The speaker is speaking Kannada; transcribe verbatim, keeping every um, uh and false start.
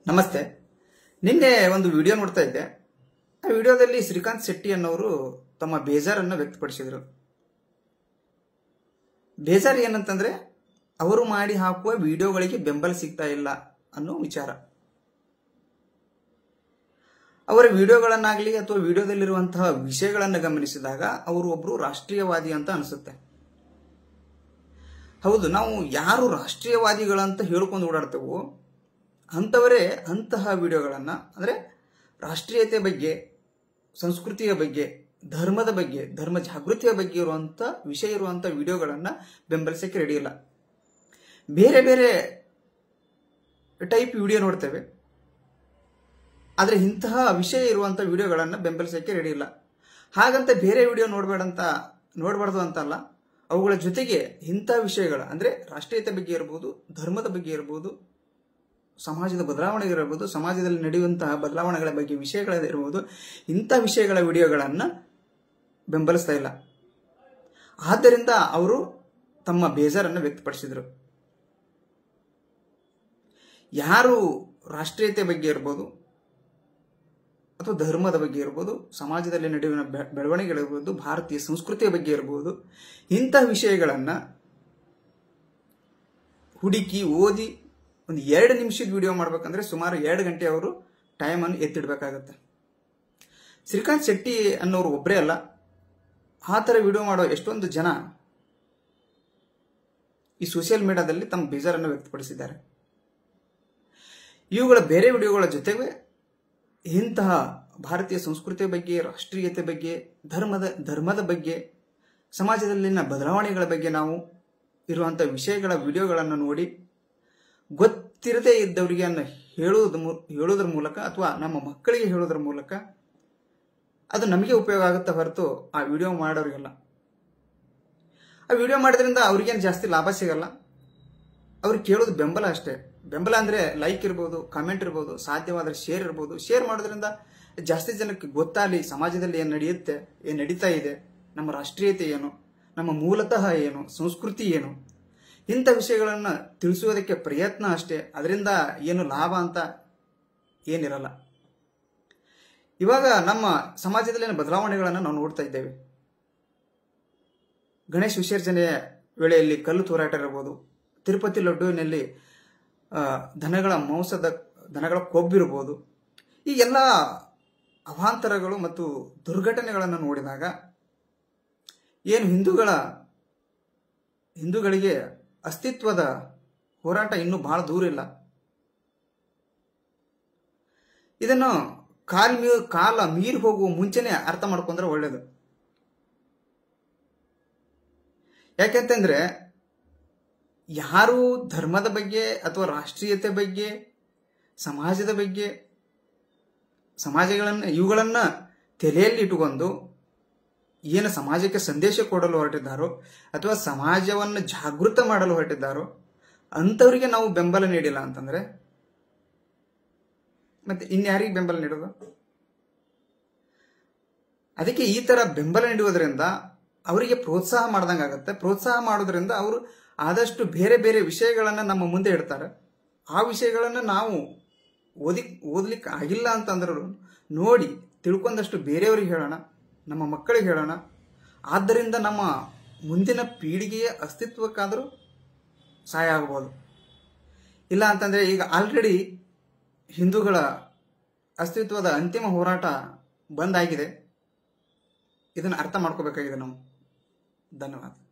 ನಮಸ್ತೆ. ನಿನ್ನೆ ಒಂದು ವಿಡಿಯೋ ನೋಡ್ತಾ ಇದ್ದೆ. ಆ ವಿಡಿಯೋದಲ್ಲಿ ಶ್ರೀಕಾಂತ್ ಶೆಟ್ಟಿ ಅನ್ನೋರು ತಮ್ಮ ಬೇಜಾರನ್ನು ವ್ಯಕ್ತಪಡಿಸಿದರು. ಬೇಜಾರು ಏನಂತಂದ್ರೆ ಅವರು ಮಾಡಿ ಹಾಕುವ ವಿಡಿಯೋಗಳಿಗೆ ಬೆಂಬಲ ಸಿಗ್ತಾ ಇಲ್ಲ ಅನ್ನೋ ವಿಚಾರ. ಅವರ ವಿಡಿಯೋಗಳನ್ನಾಗಲಿ ಅಥವಾ ವಿಡಿಯೋದಲ್ಲಿರುವಂತಹ ವಿಷಯಗಳನ್ನು ಗಮನಿಸಿದಾಗ ಅವರು ಒಬ್ರು ರಾಷ್ಟ್ರೀಯವಾದಿ ಅಂತ ಅನಿಸುತ್ತೆ. ಹೌದು, ನಾವು ಯಾರು ರಾಷ್ಟ್ರೀಯವಾದಿಗಳಂತ ಹೇಳ್ಕೊಂಡು ಓಡಾಡ್ತೇವೋ ಅಂಥವರೇ ಅಂತಹ ವಿಡಿಯೋಗಳನ್ನು, ಅಂದರೆ ರಾಷ್ಟ್ರೀಯತೆ ಬಗ್ಗೆ, ಸಂಸ್ಕೃತಿಯ ಬಗ್ಗೆ, ಧರ್ಮದ ಬಗ್ಗೆ, ಧರ್ಮ ಜಾಗೃತಿಯ ಬಗ್ಗೆ ಇರುವಂಥ ವಿಷಯ ಇರುವಂಥ ವಿಡಿಯೋಗಳನ್ನು ಬೆಂಬಲಿಸಕ್ಕೆ ರೆಡಿ ಇಲ್ಲ. ಬೇರೆ ಬೇರೆ ಟೈಪ್ ವಿಡಿಯೋ ನೋಡ್ತೇವೆ, ಆದರೆ ಇಂತಹ ವಿಷಯ ಇರುವಂಥ ವಿಡಿಯೋಗಳನ್ನು ಬೆಂಬಲಿಸಕ್ಕೆ ರೆಡಿ ಇಲ್ಲ. ಹಾಗಂತ ಬೇರೆ ವಿಡಿಯೋ ನೋಡಬೇಡಂತ ನೋಡಬಾರ್ದು ಅಂತಲ್ಲ, ಅವುಗಳ ಜೊತೆಗೆ ಇಂಥ ವಿಷಯಗಳ, ಅಂದರೆ ರಾಷ್ಟ್ರೀಯತೆ ಬಗ್ಗೆ ಇರ್ಬೋದು, ಧರ್ಮದ ಬಗ್ಗೆ ಇರ್ಬೋದು, ಸಮಾಜದ ಬದಲಾವಣೆ ಇರಬಹುದು, ಸಮಾಜದಲ್ಲಿ ನಡೆಯುವಂತಹ ಬದಲಾವಣೆಗಳ ಬಗ್ಗೆ ವಿಷಯಗಳಿರ್ಬೋದು, ಇಂಥ ವಿಷಯಗಳ ವಿಡಿಯೋಗಳನ್ನು ಬೆಂಬಲಿಸ್ತಾ ಇಲ್ಲ. ಆದ್ದರಿಂದ ಅವರು ತಮ್ಮ ಬೇಜಾರನ್ನು ವ್ಯಕ್ತಪಡಿಸಿದರು. ಯಾರು ರಾಷ್ಟ್ರೀಯತೆ ಬಗ್ಗೆ ಇರ್ಬೋದು ಅಥವಾ ಧರ್ಮದ ಬಗ್ಗೆ ಇರ್ಬೋದು, ಸಮಾಜದಲ್ಲಿ ನಡೆಯುವ ಬೆಳವಣಿಗೆಗಳಿರ್ಬೋದು, ಭಾರತೀಯ ಸಂಸ್ಕೃತಿಯ ಬಗ್ಗೆ ಇರ್ಬೋದು, ಇಂಥ ವಿಷಯಗಳನ್ನು ಹುಡುಕಿ ಓದಿ ಒಂದು ಎರಡು ನಿಮಿಷದ ವಿಡಿಯೋ ಮಾಡ್ಬೇಕಂದ್ರೆ ಸುಮಾರು ಎರಡು ಗಂಟೆ ಅವರು ಟೈಮನ್ನು ಎತ್ತಿಡಬೇಕಾಗತ್ತೆ. ಶ್ರೀಕಾಂತ್ ಶೆಟ್ಟಿ ಅನ್ನೋರು ಒಬ್ಬರೇ ಅಲ್ಲ, ಆ ಥರ ವಿಡಿಯೋ ಮಾಡೋ ಎಷ್ಟೊಂದು ಜನ ಈ ಸೋಷಿಯಲ್ ಮೀಡಿಯಾದಲ್ಲಿ ತಮ್ಮ ಬೇಜಾರನ್ನು ವ್ಯಕ್ತಪಡಿಸಿದ್ದಾರೆ. ಇವುಗಳ ಬೇರೆ ವಿಡಿಯೋಗಳ ಜೊತೆಗೆ ಇಂತಹ ಭಾರತೀಯ ಸಂಸ್ಕೃತಿಯ ಬಗ್ಗೆ, ರಾಷ್ಟ್ರೀಯತೆ ಬಗ್ಗೆ, ಧರ್ಮದ ಧರ್ಮದ ಬಗ್ಗೆ, ಸಮಾಜದಲ್ಲಿನ ಬದಲಾವಣೆಗಳ ಬಗ್ಗೆ ನಾವು ಇರುವಂಥ ವಿಷಯಗಳ ವಿಡಿಯೋಗಳನ್ನು ನೋಡಿ ಗೊತ್ತಿರದೇ ಇದ್ದವರಿಗೆ ಅನ್ನು ಹೇಳುವುದ ಹೇಳೋದ್ರ ಮೂಲಕ ಅಥವಾ ನಮ್ಮ ಮಕ್ಕಳಿಗೆ ಹೇಳೋದ್ರ ಮೂಲಕ ಅದು ನಮಗೆ ಉಪಯೋಗ ಆಗುತ್ತೆ ಹೊರತು ಆ ವಿಡಿಯೋ ಮಾಡೋರಿಗೆಲ್ಲ. ಆ ವಿಡಿಯೋ ಮಾಡೋದ್ರಿಂದ ಅವ್ರಿಗೇನು ಜಾಸ್ತಿ ಲಾಭ ಸಿಗಲ್ಲ, ಅವ್ರಿಗೆ ಕೇಳೋದು ಬೆಂಬಲ ಅಷ್ಟೇ. ಬೆಂಬಲ ಅಂದರೆ ಲೈಕ್ ಇರ್ಬೋದು, ಕಾಮೆಂಟ್ ಇರ್ಬೋದು, ಸಾಧ್ಯವಾದರೆ ಶೇರ್ ಇರ್ಬೋದು. ಶೇರ್ ಮಾಡೋದ್ರಿಂದ ಜಾಸ್ತಿ ಜನಕ್ಕೆ ಗೊತ್ತಾಗಲಿ ಸಮಾಜದಲ್ಲಿ ಏನು ನಡೆಯುತ್ತೆ, ಏನು ನಡೀತಾ ಇದೆ, ನಮ್ಮ ರಾಷ್ಟ್ರೀಯತೆ ಏನು, ನಮ್ಮ ಮೂಲತಃ ಏನು, ಸಂಸ್ಕೃತಿ ಏನು, ಇಂಥ ವಿಷಯಗಳನ್ನು ತಿಳಿಸುವುದಕ್ಕೆ ಪ್ರಯತ್ನ ಅಷ್ಟೇ. ಅದರಿಂದ ಏನು ಲಾಭ ಅಂತ ಏನಿರಲ್ಲ. ಇವಾಗ ನಮ್ಮ ಸಮಾಜದಲ್ಲಿನ ಬದಲಾವಣೆಗಳನ್ನು ನಾವು ನೋಡ್ತಾ ಇದ್ದೇವೆ. ಗಣೇಶ ವಿಸರ್ಜನೆಯ ವೇಳೆಯಲ್ಲಿ ಕಲ್ಲು ತೂರಾಟ ಇರಬಹುದು, ತಿರುಪತಿ ಲಡ್ಡುವಿನಲ್ಲಿ ದನಗಳ ಮಾಂಸದ ದನಗಳ ಕೊಬ್ಬಿರಬಹುದು. ಈ ಎಲ್ಲ ಅವಾಂತರಗಳು ಮತ್ತು ದುರ್ಘಟನೆಗಳನ್ನು ನೋಡಿದಾಗ ಏನು ಹಿಂದೂಗಳ ಹಿಂದೂಗಳಿಗೆ ಅಸ್ತಿತ್ವದ ಹೋರಾಟ ಇನ್ನೂ ಬಹಳ ದೂರ ಇಲ್ಲ. ಇದನ್ನು ಕಾಲ್ ಮೀ ಕಾಲ ಮೀರಿ ಹೋಗುವ ಮುಂಚೆನೆ ಅರ್ಥ ಮಾಡ್ಕೊಂಡ್ರೆ ಒಳ್ಳೇದು. ಯಾಕೆಂತಂದ್ರೆ ಯಾರು ಧರ್ಮದ ಬಗ್ಗೆ ಅಥವಾ ರಾಷ್ಟ್ರೀಯತೆ ಬಗ್ಗೆ, ಸಮಾಜದ ಬಗ್ಗೆ, ಸಮಾಜಗಳನ್ನು ಇವುಗಳನ್ನು ತಲೆಯಲ್ಲಿ ಇಟ್ಟುಕೊಂಡು ಏನು ಸಮಾಜಕ್ಕೆ ಸಂದೇಶ ಕೊಡಲು ಹೊರಟಿದ್ದಾರೋ ಅಥವಾ ಸಮಾಜವನ್ನು ಜಾಗೃತ ಮಾಡಲು ಹೊರಟಿದ್ದಾರೋ ಅಂಥವರಿಗೆ ನಾವು ಬೆಂಬಲ ನೀಡಿಲ್ಲ ಅಂತಂದ್ರೆ ಮತ್ತೆ ಇನ್ಯಾರಿಗೆ ಬೆಂಬಲ ನೀಡೋದು? ಅದಕ್ಕೆ ಈ ತರ ಬೆಂಬಲ ನೀಡುವುದರಿಂದ ಅವರಿಗೆ ಪ್ರೋತ್ಸಾಹ ಮಾಡ್ದಂಗೆ ಆಗುತ್ತೆ. ಪ್ರೋತ್ಸಾಹ ಮಾಡೋದ್ರಿಂದ ಅವರು ಆದಷ್ಟು ಬೇರೆ ಬೇರೆ ವಿಷಯಗಳನ್ನು ನಮ್ಮ ಮುಂದೆ ಇಡ್ತಾರೆ. ಆ ವಿಷಯಗಳನ್ನು ನಾವು ಓದಿ ಓದ್ಲಿಕ್ಕೆ ಆಗಿಲ್ಲ ಅಂತಂದ್ರೂ ನೋಡಿ ತಿಳ್ಕೊಂಡಷ್ಟು ಬೇರೆಯವ್ರಿಗೆ ಹೇಳೋಣ, ನಮ್ಮ ಮಕ್ಕಳಿಗೆ ಹೇಳೋಣ. ಆದ್ದರಿಂದ ನಮ್ಮ ಮುಂದಿನ ಪೀಳಿಗೆಯ ಅಸ್ತಿತ್ವಕ್ಕಾದರೂ ಸಹಾಯ ಆಗ್ಬೋದು. ಇಲ್ಲ ಅಂತಂದರೆ ಈಗ ಆಲ್ರೆಡಿ ಹಿಂದೂಗಳ ಅಸ್ತಿತ್ವದ ಅಂತಿಮ ಹೋರಾಟ ಬಂದಾಗಿದೆ. ಇದನ್ನು ಅರ್ಥ ಮಾಡ್ಕೋಬೇಕಾಗಿದೆ ನಾವು. ಧನ್ಯವಾದ.